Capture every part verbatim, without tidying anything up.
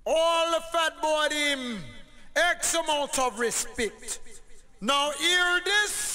All the fat boy him X amount of respect. Now hear this.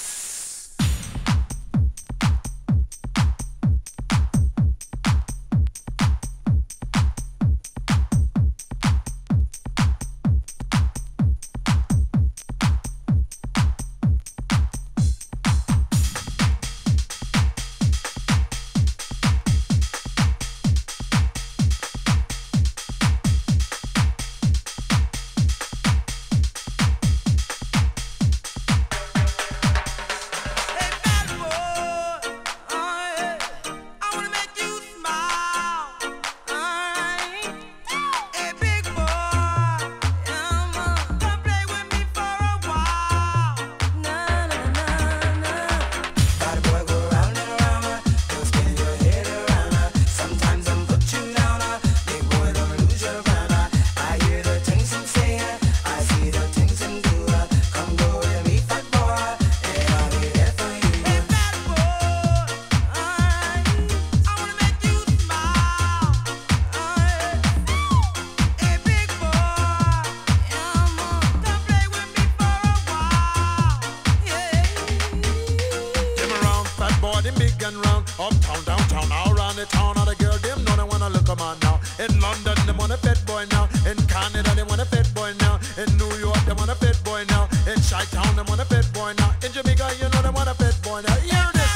Uptown, downtown, all around the town, all the girls, them know they wanna look a man now. In London, they want a fat boy now. In Canada, they want a fat boy now. In New York, they want a fat boy now. In Chi-Town, they want a fat boy now. In Jamaica, you know they want a fat boy now. Hear this.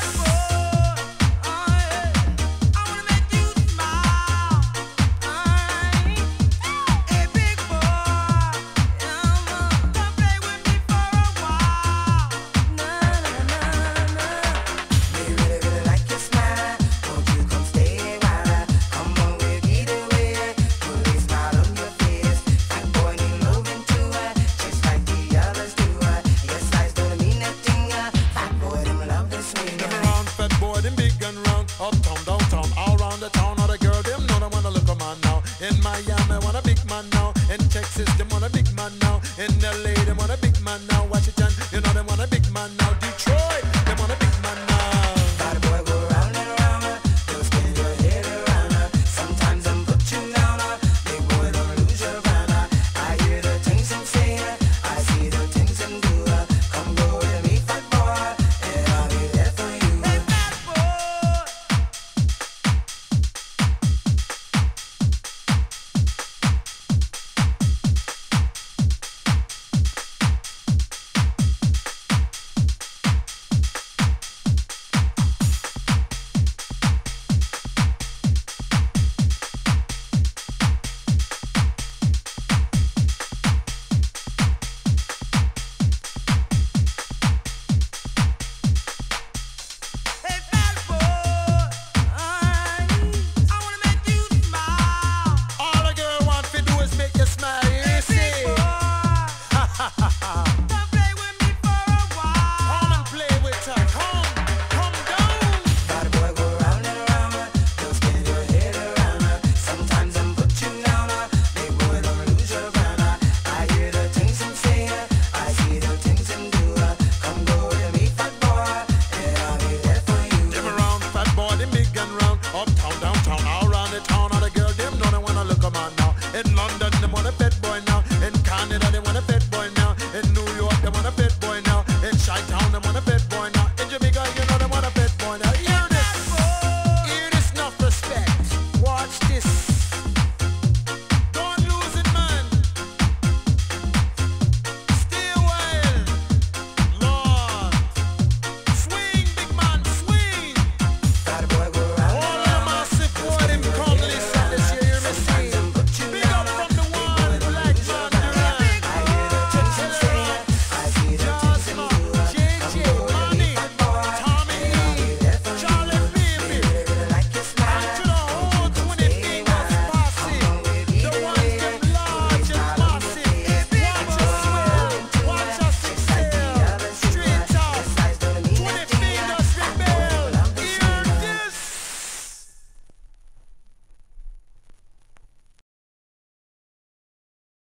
Uptown, downtown, all around the town, all the girls, them know they wanna look a man now. In Miami, want a big man now. In Texas, they want a big man now. In L A, they want a big man now. Washington, you know they want a big man now.